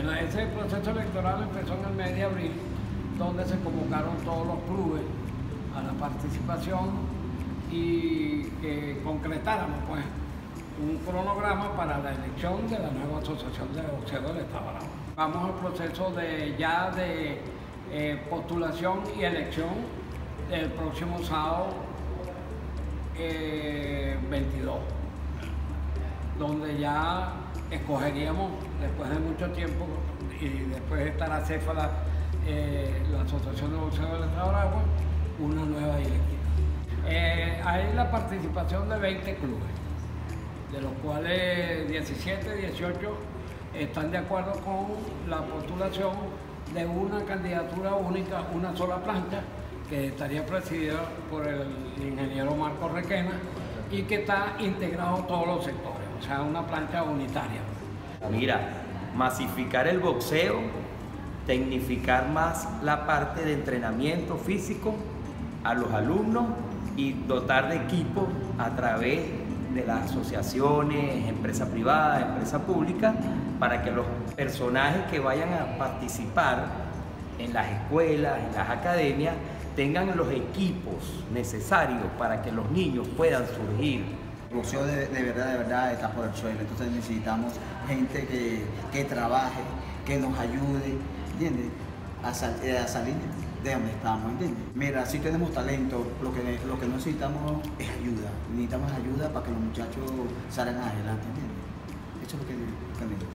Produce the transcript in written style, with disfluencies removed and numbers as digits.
Bueno, ese proceso electoral empezó en el mes de abril, donde se convocaron todos los clubes a la participación y que concretáramos pues un cronograma para la elección de la nueva Asociación de Boxeo del Estado Aragua. Vamos al proceso de postulación y elección el próximo sábado 22, donde ya escogeríamos, después de mucho tiempo y después de estar acéfala la Asociación de Boxeo del Estado Aragua, una nueva directiva. Hay la participación de 20 clubes, de los cuales 17, 18 están de acuerdo con la postulación de una candidatura única, una sola plancha, que estaría presidida por el ingeniero Marco Requena y que está integrado en todos los sectores, o sea, una plancha unitaria. Mira, masificar el boxeo, tecnificar más la parte de entrenamiento físico a los alumnos y dotar de equipos a través de las asociaciones, empresa privada, empresa pública, para que los personajes que vayan a participar en las escuelas, en las academias, tengan los equipos necesarios para que los niños puedan surgir. El boxeo de verdad está por el suelo, entonces necesitamos gente que trabaje, que nos ayude, ¿entiendes? A salir de donde estamos, ¿entiendes? Mira, si tenemos talento, lo que necesitamos es ayuda. Necesitamos ayuda para que los muchachos salgan adelante, ¿entiendes? Eso es lo que digo.